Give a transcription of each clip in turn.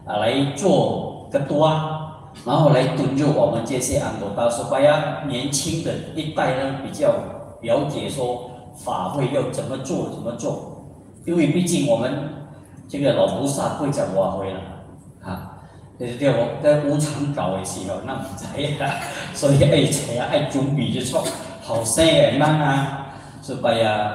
来做个多然后来敦促我们这些安多大说巴呀年轻的一代呢，比较了解说法会要怎么做，因为毕竟我们这个老菩萨不会在瓦会了对我在无常搞的时候，那唔知所以爱准备就错，好生的慢是吧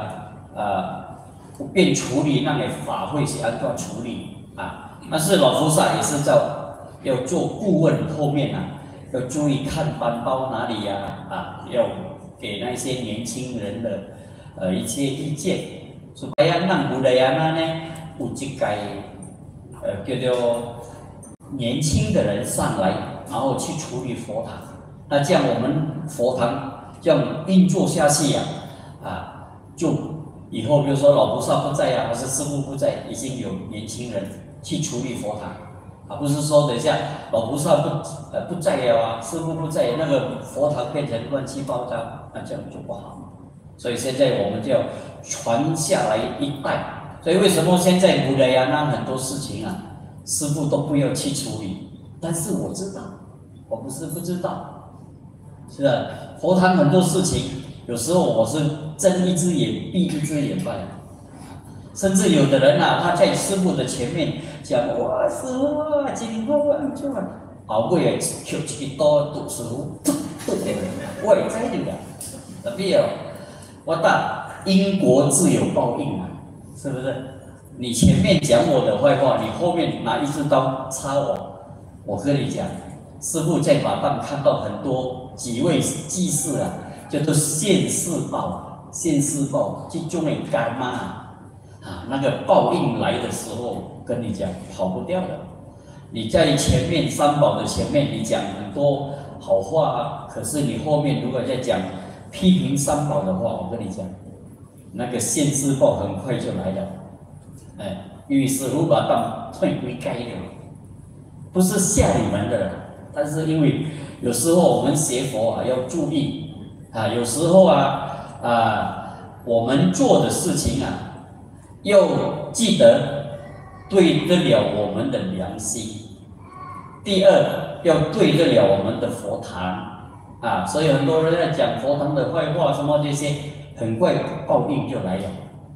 不便处理那个法会是按照处理但是老菩萨也是要做顾问，后面要注意看班包哪里要给那些年轻人的一些意见，所以让布雷亚呢有一个叫做年轻的人上来，然后去处理佛堂。那这样我们佛堂这样运作下去就以后比如说老菩萨不在还是师父不在，已经有年轻人去处理佛堂不是说等一下老菩萨不在了师父不在，那个佛堂变成乱七八糟，那这样就不好。所以现在我们就要传下来一代。所以为什么现在布雷那很多事情师父都不要去处理？但是我知道，我不是不知道，是吧？佛堂很多事情，有时候我是睁一只眼闭一只眼罢了。甚至有的人他在师父的前面讲：“哇，师父真好后尾捡一刀剁师父，我会知道特别我打因果自有报应是不是？你前面讲我的坏话，你后面拿一支刀插我，我跟你讲，师父在马档看到很多几位祭祀叫做现世报，这种的干那个报应来的时候，跟你讲跑不掉的。你在前面三宝的前面，你讲很多好话可是你后面如果在讲批评三宝的话，我跟你讲，那个现世报很快就来了。因为师父把当退归该的，不是吓你们的，但是因为有时候我们学佛要注意有时候我们做的事情要记得对得了我们的良心。第二，要对得了我们的佛堂所以很多人在讲佛堂的坏话，什么这些，很快报应就来了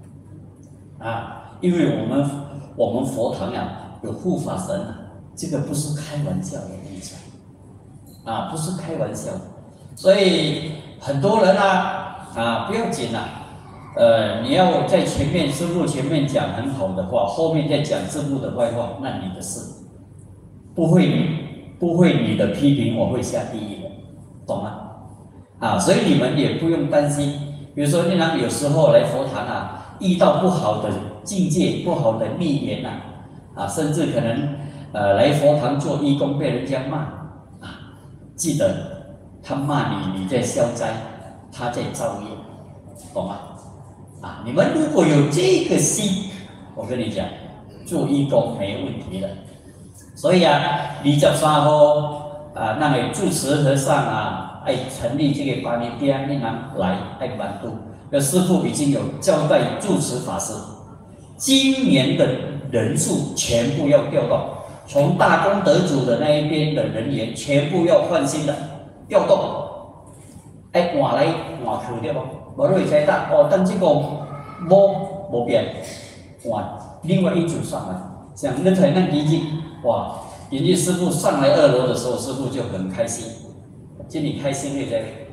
因为我们佛堂有护法神这个不是开玩笑的，我跟你讲不是开玩笑。所以很多人不要紧你要在前面师父前面讲很好的话，后面再讲师父的坏话，那你的事不会你的批评我会下地狱的，懂吗？所以你们也不用担心。比如说有时候来佛堂遇到不好的境界、不好的逆缘甚至可能来佛堂做义工被人家骂记得他骂你，你在消灾，他在造业，懂吗？你们如果有这个心，我跟你讲，做义工没问题的。所以23号那个住持和尚爱成立这个巴尼店，你们来爱帮助。那师父已经有交代住持法师，今年的人数全部要调动，从大功德主的那一边的人员全部要换新的调动，换来换去对不？无你会知道等这个无变，换另外一组上来，像那台那基金，哇！引进师父上来2楼的时候，师父就很开心，今你开心对不对？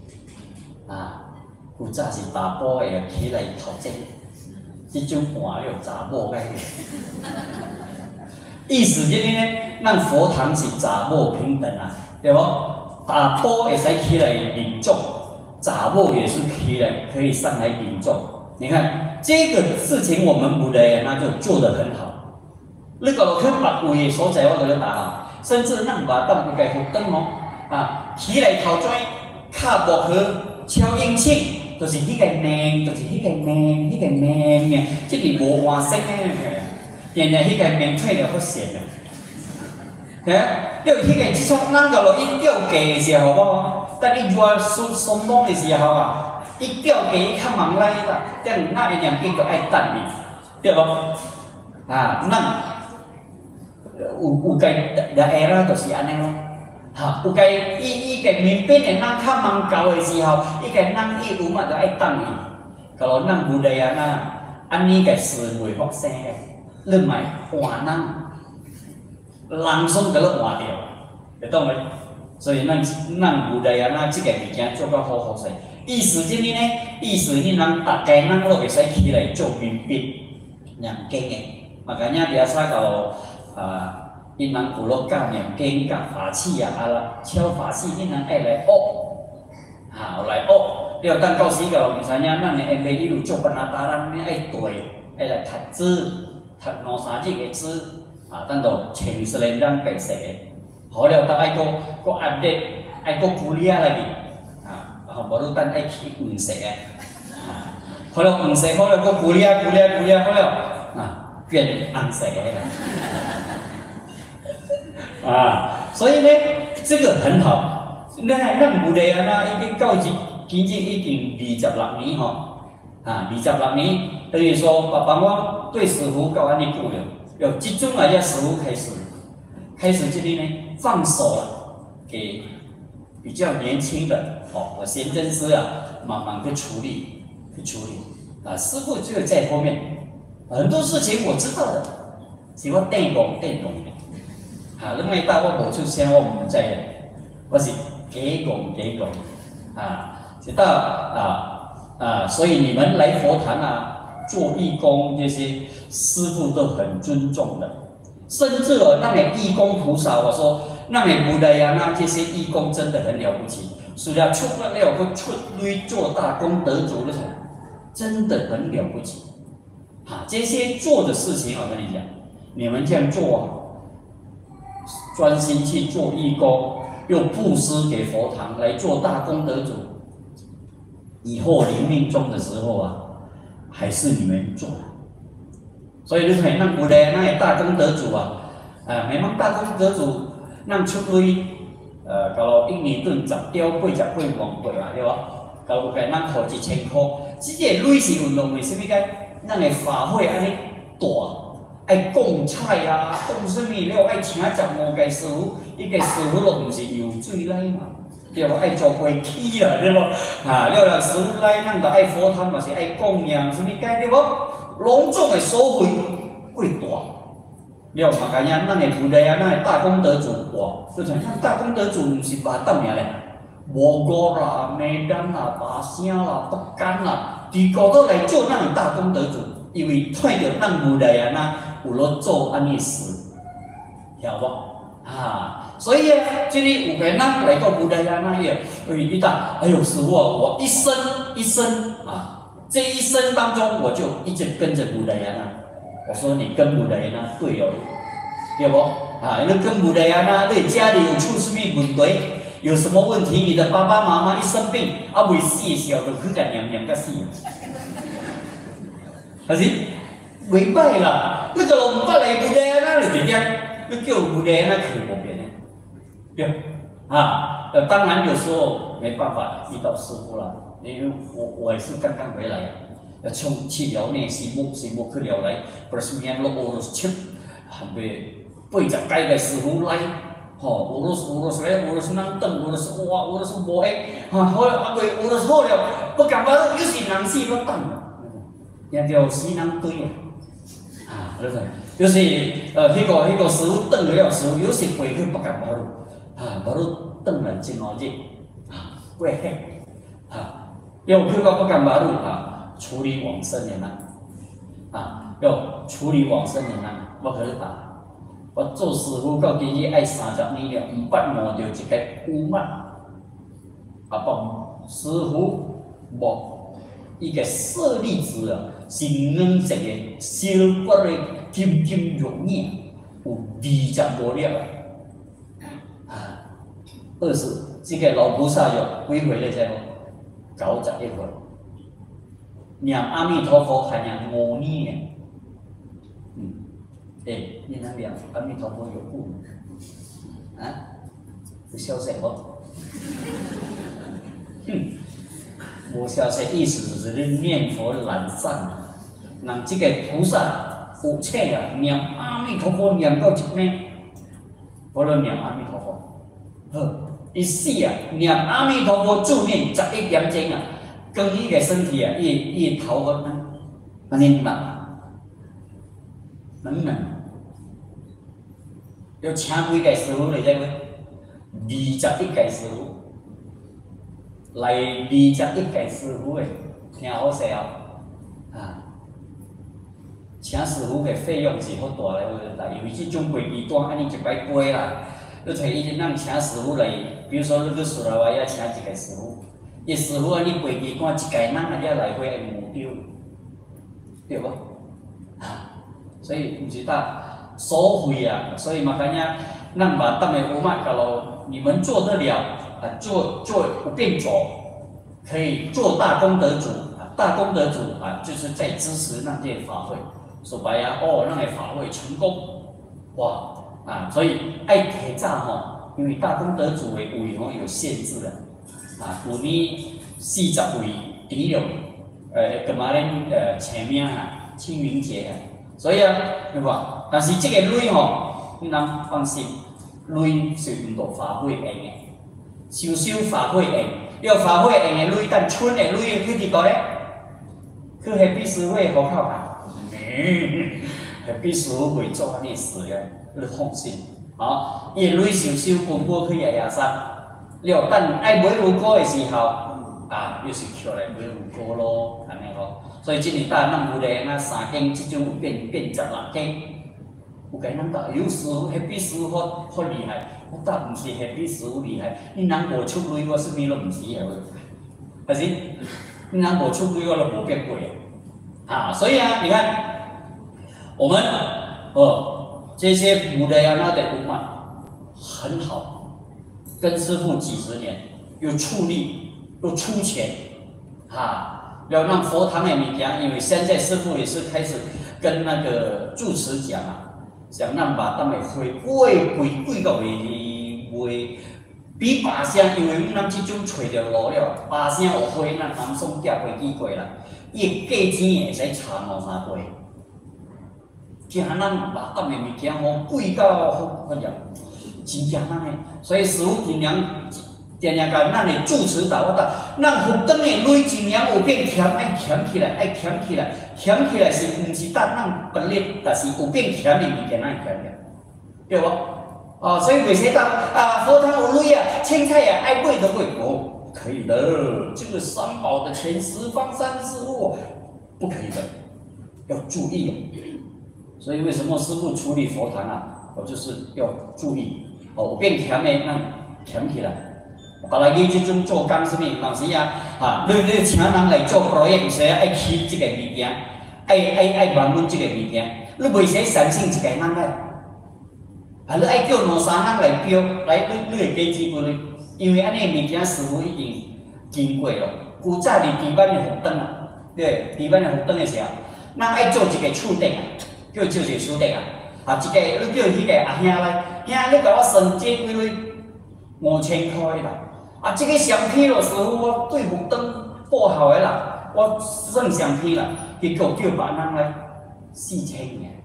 古早是查甫的起来头前，这种换了查某个。意思就是呢，咱佛堂是查某平等对不？查甫会使起来领众，查某也是起来可以上来领众。你看这个事情，我们布雷那就做得很好。你讲去别位的所在，我跟你打甚至咱把当不该福灯起来头前，卡木去超应庆。就是迄个面，就是迄个面，这个无换色的，原来迄个面退了好咸你有迄个即种咱个落去钓价的时候，等你热松动的时候伊钓价伊较忙来啦，等那一两斤就爱等你，对不？咱有该了下啦，就是安尼咯。哈，有该伊个面边的人较忙搞的时候，伊个人伊有嘛就爱等伊。假如咱无咧安那，安尼个思维发生的，你莫换人，人总甲你换掉，会懂未？所以咱无咧安那，即个物件做到好好势。意思即呢？意思你人大家咱都会使起来做面边，念经的，嘛个伢伫遐到因人部落教念经、教法器啊，啦，敲法器，因人爱来学，来学。了，等到时个唔知影，咱的下暝一路做班啊，咱爱对，爱来读书，读2、3日的书，等到前10年咱白食的。好了，等爱搁压力，爱搁鼓励来去，无你等爱去黄色的，好了黄色，好了搁鼓励，好了，变红色的所以呢，这个很好。咱无咧已经到今日已经26年26年，等于说爸爸我对师傅到安尼久了，即阵啊，师傅开始这里呢放手了，给比较年轻的我先真师慢慢去处理师傅就在后面，很多事情我知道的，是我电动的。你莫答我无出声，我唔知的，我是假讲直到所以你们来佛堂做义工，这些师父都很尊重的，甚至那个义工菩萨，我说那个布袋呀，这些义工真的很了不起，除了出了个出类做大功德主那种，真的很了不起这些做的事情，我跟你讲，你们这样做专心去做义工，又布施给佛堂来做大功德主，以后临命终的时候还是你们做。所以你看，咱有咧，咱的大功德主每帮大功德主，咱出类假如1年顿10雕80几万块对吧？假如给咱付1000块，这个类是运动为什么解？咱的法会安尼大。爱供菜供什么了？爱请15个师傅，一个师傅都不是有水来嘛，对吧？爱做飞起对不？了师傅来，咱就爱佛堂嘛是爱供养什么解对不？隆重的收费贵大，了嘛个样，咱的菩提咱的大功德主就是咱大功德主不是巴斗尔咧，无辜啦、梅丹啦、巴声啦、北干啦，全部都来做咱的大功德主，因为看到咱菩提有了做安尼事，晓不？所以这里有个人来到菩提那里，遇到，哎呦师傅我一生这一生当中我就一直跟着菩提我说你跟菩提对哦，对不？你跟菩提你家里有出什么问题？有什么问题？你的爸爸妈妈一生病，未死的时候就去甲念到死，还是？袂歹啦，你就唔捌来菩提你直接你叫菩提去无变的，对当然有时候没办法遇到师傅了，因为我也是刚刚回来要去辽内西部去辽来，不是面落俄罗斯去，还被80几个师傅来，俄罗斯人等俄罗斯无好了俄罗斯好了，不干嘛有时人死不等了，人就死人堆就是迄个师傅转了师傅，有时回去北港马路转了真好日过海要去到北港马路处理往生的要处理往生的我可是我做师傅到今日爱30年了，唔捌摸到一个乌曼师傅无一个舍利子是软质的小骨的金玉眼，有25粒20这个老菩萨有几岁了才？91岁，念阿弥陀佛还念5年。你那念阿弥陀佛有故有消息不？无消息意思就是你念佛懒散，让这个菩萨有册啊，念阿弥陀佛念到一咩？无论念阿弥陀佛，好，伊死啊，念阿弥陀佛助念11点钟啊，跟伊个身体啊，伊头发安尼软，要请几个师傅来在位，21个师傅，来21个师傅诶，听好势哦，啊。请师傅的费用是好大嘞，因为这种飞机单安尼一摆飞啦，你找伊咱请师傅来，比如说你去苏拉瓦要请一个师傅，伊师傅安尼飞机单一个人安尼来回会无丢，对不？啊，所以唔是得收费啊，所以嘛，咱呀，咱把当的乌嘛，假如你们做得了啊，做不变走，可以做大功德主啊，大功德主啊，就是在支持那些法会。说白呀，让个法会成功，哇啊！所以爱提早吼，因为大功德主的位有限制的，啊，有年40位除了干嘛咧？前面啊，清明节啊，所以啊，对吧？但是这个钱吼，你能放心，钱是用到法会用的，收法会用，要法会用的钱，但剩的钱去伫倒咧，去黑笔师会好靠啊！必须会做安尼事个，你放心。好，伊个钱收分拨去爷山，了等爱买牛膏的时候，啊，又是捡来买牛膏咯，安尼咯。所以今年大咱有咧那3间，即种变16间，有甲咱讲，有师傅，迄笔师傅好厉害。我答毋是迄笔师傅厉害，你人无出钱，我啥物都毋是个，还是你人无出钱，我都无变过啊。所以啊，你看。我们这些古的呀，那的古嘛很好，跟师傅几十年，又出力又出钱，要让佛堂的物件，因为现在师傅也是开始跟那个住持讲啊，想让把他们贵到为比八声，因为咱这种找着路了，八声有花，咱南宋夹飞机过啦，伊价钱会使差2-3倍。惊咱把当的物件吼贵到好呀，真惊咱的。所以师傅尽量甲咱的住持导导，咱福灯的钱尽量有变俭，爱俭起来，俭起来是毋是得咱本力，但是有变俭的物件咱俭起来，对无？所以袂使讲佛堂有钱啊，青菜啊爱贵就贵，可以的。这个三宝的钱十方三世物，不可以的，要注意。所以为什么师父处理佛堂啊？我就是要注意，有变强的，咱强起来。后来你这种做工什么，当时啊，你请人来做 project， 时爱起这个物件，爱问阮这个物件，你袂使相信一个人来，你爱叫2-3人来标，来你会加钱分，因为安尼物件师傅已经经过了。古早伫台湾的福灯啊，对，台湾的福灯的时候，咱爱做一个厝顶啊。叫一个厝顶啊，一个你叫迄个阿兄来，兄你甲我算这几类5000块啦，这个相片咯，师傅我对福灯报好的啦，我算相片啦，结果叫别人来4000元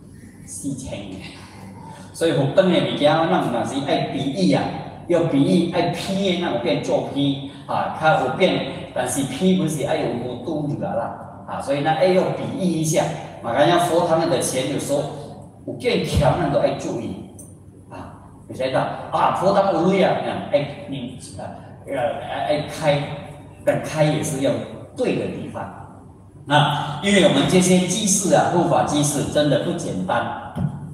，4000元，所以福灯的物件，咱若是爱比喻啊，要比喻爱片的那有变做片较有变，但是片不是爱有弧度就啦，所以咱爱要比喻一下。嘛，人家佛堂的钱有时候有变强，咱都爱注意袂使讲佛堂有钱啊，爱开，但开也是要对的地方因为我们这些居士啊，护法居士真的不简单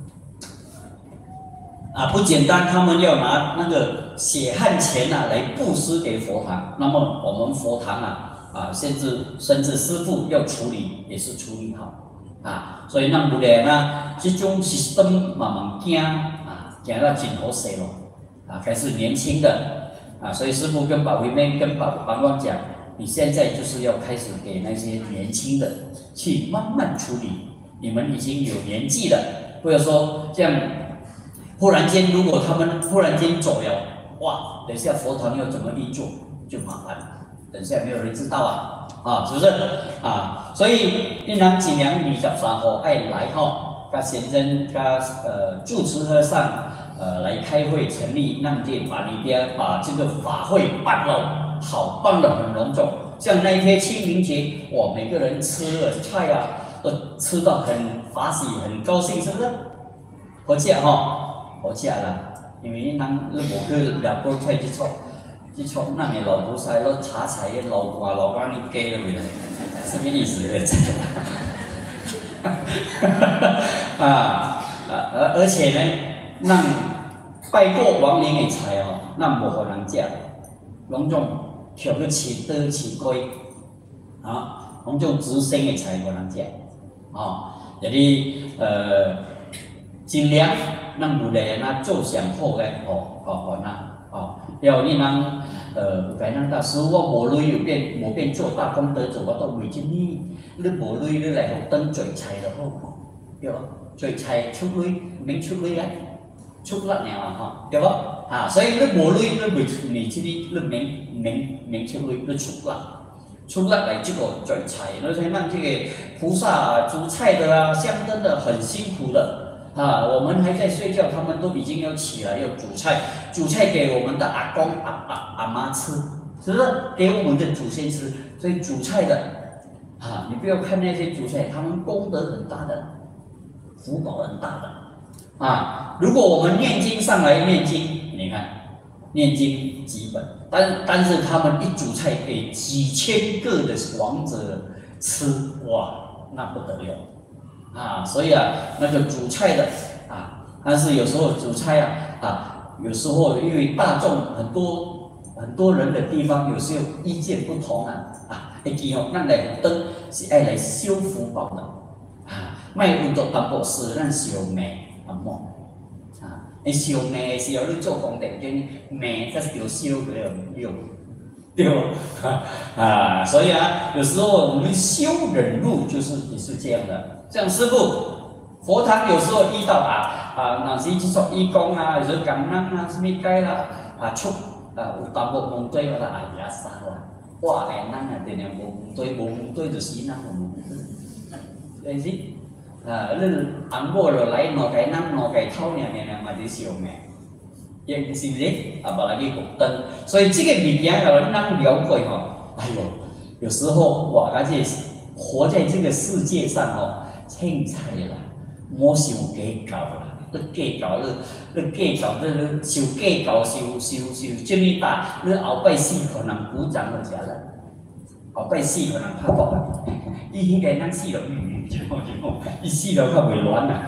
不简单，他们要拿那个血汗钱来布施给佛堂，那么我们佛堂甚至师父要处理也是处理好。所以咱有咧这种 system 慢慢行到尽头势咯开始年轻的所以师父跟宝慧妹跟宝光讲，你现在就是要开始给那些年轻的去慢慢处理，你们已经有年纪了，或者说这样忽然间如果他们忽然间走了，哇，等下佛堂要怎么运作就麻烦了， 等下没有人知道是不是所以你人尽量23号爱来跟先生住持和尚来开会成立让这法里边把这个法会办了好，办得很隆重。像那一天清明节，哇，每个人吃了菜都吃到很法喜，很高兴，是不是？好吃好吃啦，因为人无去掠过菜去撮咱的老菩萨攞茶菜嘅老瓜你鸡了未？什么意思？而且呢，咱拜过亡灵的菜咱无互人食，拢种捡去饲刀饲龟拢种直生的菜无人食就是尽量咱有咧做上好嘅互要你人有甲咱教师傅，我无累无变做大功德做，我都为真你无累，你来互当做菜就好，对无？做菜出累，免出累出力尔对无？所以你无累，你为这里你免出累，你出力来这个做菜，而且咱这个菩萨煮菜的香灯的很辛苦的。我们还在睡觉，他们都已经要起来要煮菜给我们的阿公阿妈吃，是不是？给我们的祖先吃，所以煮菜的你不要看那些煮菜，他们功德很大的，福报很大的如果我们念经上来念经，你看念经基本，但是他们一煮菜给几千个的亡者吃，哇，那不得了。所以那个煮菜的但是有时候煮菜有时候因为大众很多人的地方，有时候意见不同会记咱来灯是爱来修福报的卖有到淡薄事，咱烧灭烧灭的时候，你做功德，灭才是要烧的了，对不？所以有时候我们修忍辱也是这样的。像师父，佛堂有时候遇到若是去做义工有时候感恩什么解啦出有淡薄问题，我哎呀杀啦，我咱定定无问题就死咱无问题，是不是？你红某就来两界咱两界偷嘛是烧灭，是不是？把来去红灯，所以这个物件咱了解哎呦，有时候哇，而且活在这个世界上凊彩啦，莫想计较啦，你计较你受计较受这么大，你后摆死可能鼓掌就食啦，后摆死可能拍鼓伊迄个咱死了，伊死了较袂乱啦。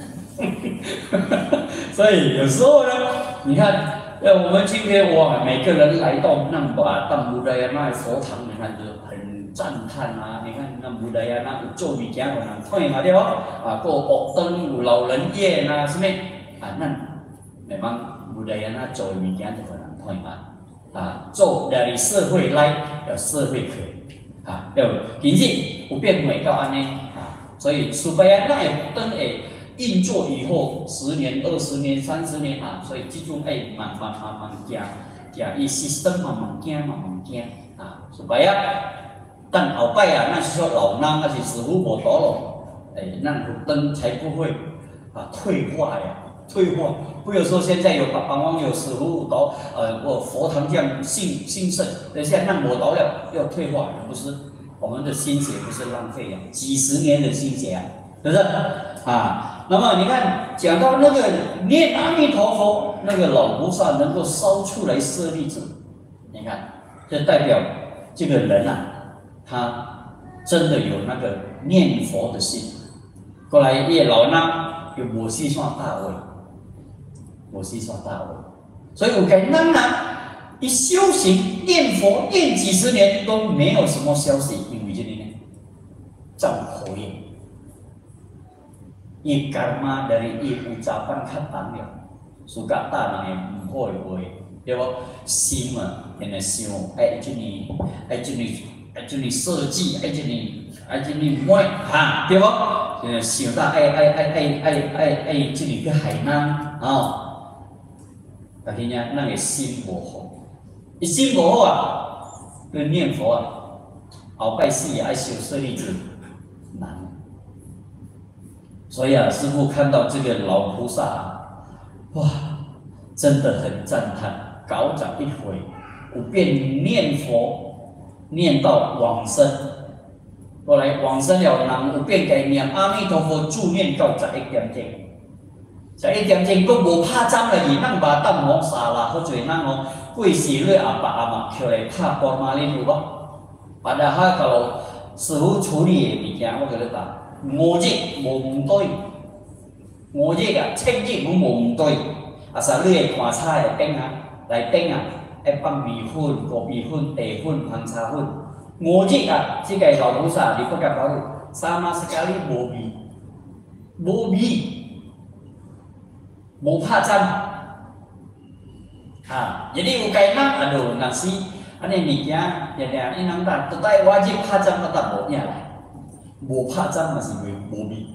所以有时候呢，你看，我们今天哇，每个人来到那布达雅那佛堂，你看就很赞叹你看那布达雅那有做物件互人看嘛对不？个恶灯有老人院什么咱慢慢布达雅那做物件就互人看嘛做来社会来要社会课要其实有变美到安尼所以苏白亚那灯会运作以后10年、20年、30年所以这种慢慢行，伊system慢慢行苏白亚，但后摆那是说老人是师傅无多咯，咱灯才不会退化。不有说现在有帮忙有师傅到我佛堂这样兴盛，等一下那我到了要退化，不是我们的心血不是浪费几十年的心血是不是那么你看讲到那个念阿弥陀佛，那个老菩萨能够烧出来舍利子，你看这代表这个人他真的有那个念佛的心。过来叶老衲有无四川大位。所以有个人一修行念佛念几十年都没有什么消息，因为这里呢造口业，伊kar嘛dari ucapan kata了，所讲大人唔好的话，对不？心现在想这里设计，这里买对不？现在想到这里去海南但是呢，咱个心无好，伊心无好跟念佛啊，鳌拜寺也爱修舍利子难。所以啊，师父看到这个老菩萨啊，哇，真的很赞叹，搞讲一回，有便念佛念到往生。后来往生了，人有变改念阿弥陀佛助念到11点钟，11点钟，佫无拍针了，伊咱把当摸沙啦，或者咱哦过世了阿爸阿妈起来拍波马哩有无？把那哈个咯，师傅处理的物件，我甲你讲，5日无唔对，5日啊，7日拢无唔对，啊，啥你会看菜的顶啊，内顶啊，会放米粉、五米粉、茶粉、香茶粉。5日啊，这个老菩萨你不敢保护，三马是咖喱无味，无味，无拍针啊！一你有该人啊，就若是安尼物件，日日你人打，都带我去拍针，我打无影来，无拍针嘛是无味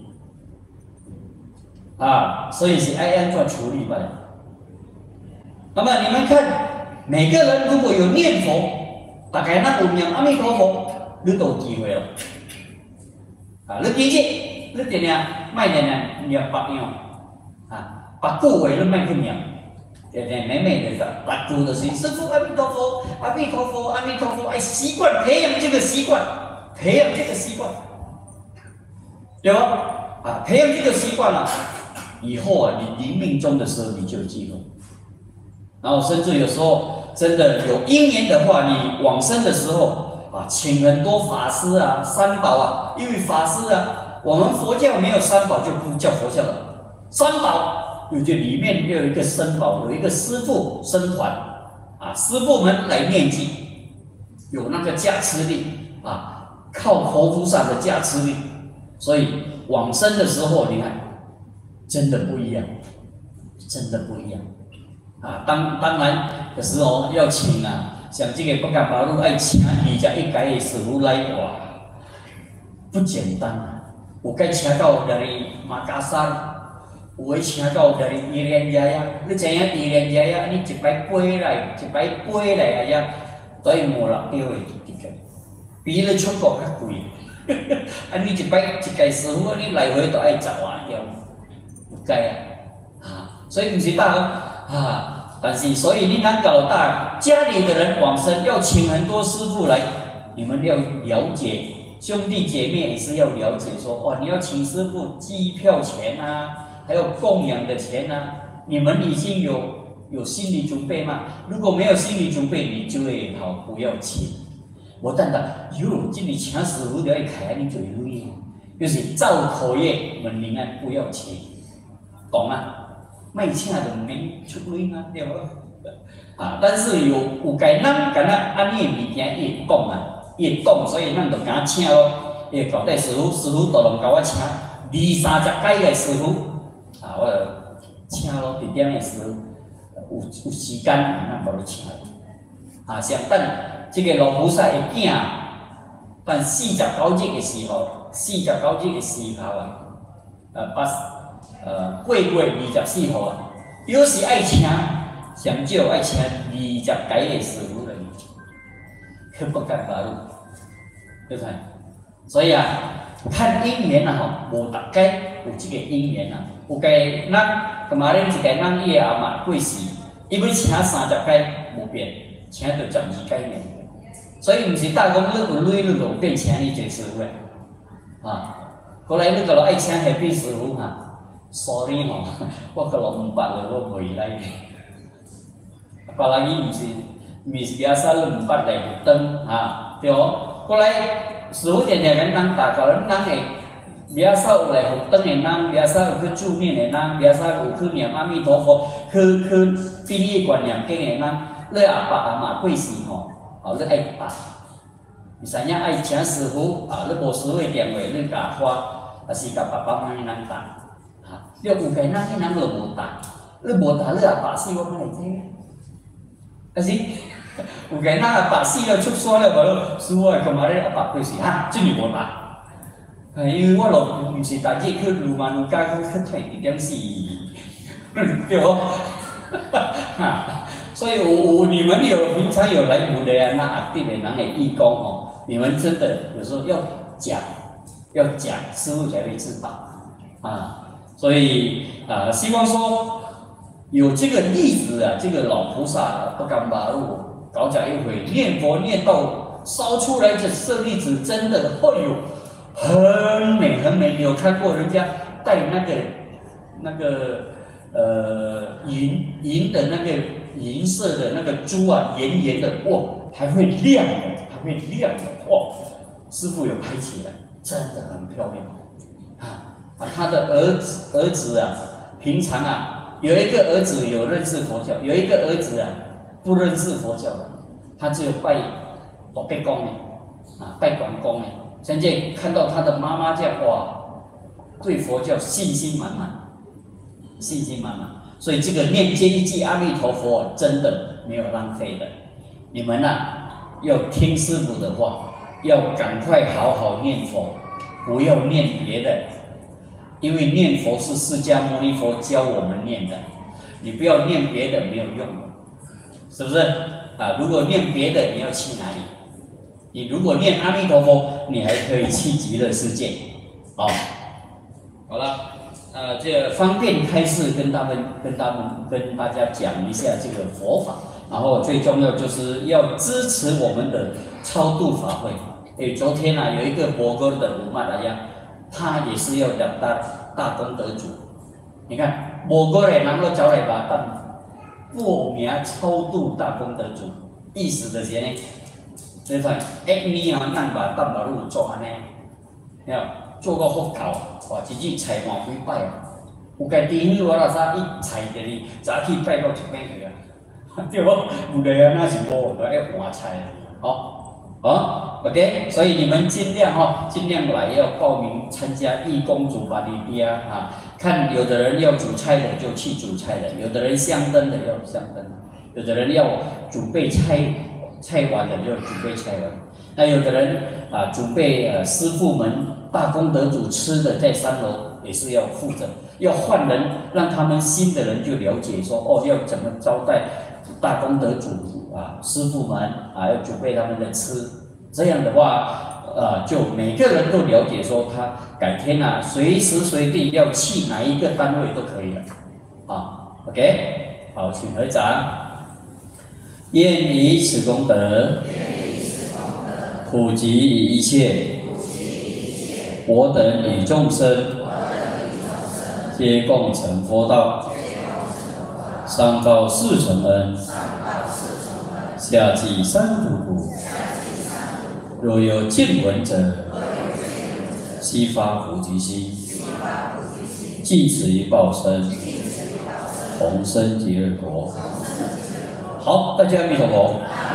啊，所以是爱安怎处理吧。那么你们看，每个人如果有念佛。大概咱有念阿弥陀佛，你都有机会了。啊，你记住，你定定卖定定念8样，啊，8句话你卖去念，定定每每的8句就是师父阿弥陀佛，阿弥陀佛，阿弥陀佛，哎，习惯培养这个习惯，培养这个习惯，对吧？啊，培养这个习惯了，以后啊，你临命终的时候你就有机会。然后甚至有时候。真的有因缘的话，你往生的时候啊，请很多法师啊、三宝啊，因为法师啊，我们佛教没有三宝就不叫佛教了。三宝有这里面又有一个僧宝，有一个师父僧团啊，师父们来念经，有那个加持力啊，靠佛菩萨的加持力，所以往生的时候，你看真的不一样，真的不一样。啊，当然有时候要请啊，像这个不敢保路爱请21届的师傅来哇，不简单啊！有该请到在马家山，有的请到在伊莲家呀，你知影伊莲家呀？你一摆飞来，一摆飞来呀，都要5、6triệu的一个，比你出国较贵。啊，你一摆一届师傅，你来回都爱10万条，有该啊！啊，所以不是大啊，但是所以你难搞大，家里的人往生要请很多师傅来，你们要了解，兄弟姐妹也是要了解说，哇，你要请师傅机票钱啊，还有供养的钱啊，你们已经有心理准备吗？如果没有心理准备，你就会好不要请。我等等，哟，今日请师傅就要开你嘴累，就是造口业，问宁安不要请，懂吗？卖请就唔免出钱嘛，对无？啊，但是有该咱敢若安尼物件伊会讲啊，伊会讲，所以咱就敢请咯。伊会交代师傅都拢甲我请20、30届的师傅，啊，我就请咯，一点的师傅，有时间咱把你请。啊，上等这个老菩萨的囝，但49日的时候，49日的时候啊，8月24号啊，有时爱请，上少爱请20届的师傅来，去不干法路，对不对？所以啊，看因缘啊，吼，无大概有这个因缘啊，有该咱干嘛咧？一个咱伊阿妈过世，伊要请30届无变，请到12届呢。所以唔是大公你有累你就变请伊一个师傅啊，过来你个爱请下边师傅哈。sorry 吼，我个老500了，我袂来。别人伊毋是biasa 500来一顿啊，对哦。过来师傅定定跟人打交，人会biasa有来互顿的人，biasa有去助念的人，biasa有去念阿弥陀佛，去毕业观念经的人，你阿爸阿妈过世吼，哦，你爱办，你知影爱请师傅啊，你无师傅的电话，你甲花，还是甲爸爸妈妈人打。你有该那些人就无打，你无打你阿爸死我哪会知？但是有该那阿爸死了出山了，无师傅干嘛咧？阿爸过世哈，真系无打。因为我老唔是大日去鲁曼鲁家去退一点是，对无？ 所以你们平常有来补的啊，那阿弟的人的义工哦，你们真的有时候要讲，师父才会知道啊。所以希望说有这个例子啊，这个老菩萨不敢把路搞讲一回，念佛念到烧出来的舍利子，真的，哎呦，很美很美。你有看过人家带那个银的那个银色的那个珠啊，圆圆的，哇，还会亮的，哇！师父有拍起来，真的很漂亮他的儿子啊，平常啊，有一个儿子有认识佛教，有一个儿子啊不认识佛教的，他只有拜大伯公拜关公现在看到他的妈妈这样，哇，对佛教信心满满。所以这个念接一句阿弥陀佛，真的没有浪费的。你们要听师父的话，要赶快好好念佛，不要念别的，因为念佛是释迦牟尼佛教我们念的，你不要念别的，没有用的，是不是如果念别的，你要去哪里？你如果念阿弥陀佛，你还可以去极乐世界。好了。这方便开示跟大家讲一下这个佛法，然后最重要就是要支持我们的超度法会。昨天有一个博哥的五马达呀，他也是要当大功德主。你看博哥嘞，能够找来把报名超度大功德主，意思就是呢，你看你让把大马路做安尼，做个福搞。哇！一日菜换几摆有家己我啥一菜着哩，早起拜到一摆去对不？有的那是无，要换菜OK， 所以你们尽量来要报名参加义工组巴利比亚看有的人要煮菜的就去煮菜的，有的人香灯的要香灯，有的人要准备菜碗的就准备菜碗，那有的人准备师父们大功德主吃的，在3楼也是要负责，要换人，让他们新的人就了解说要怎么招待大功德主师父们要准备他们的吃，这样的话就每个人都了解说他改天随时随地要去哪一个单位都可以了OK， 好，请合掌。愿以此功德普及一切我等与众生，皆共成佛道，上报四重恩，下济三途苦。若有见闻者，悉发菩提心，尽此一报身，同生极乐国。好，大家阿弥陀佛。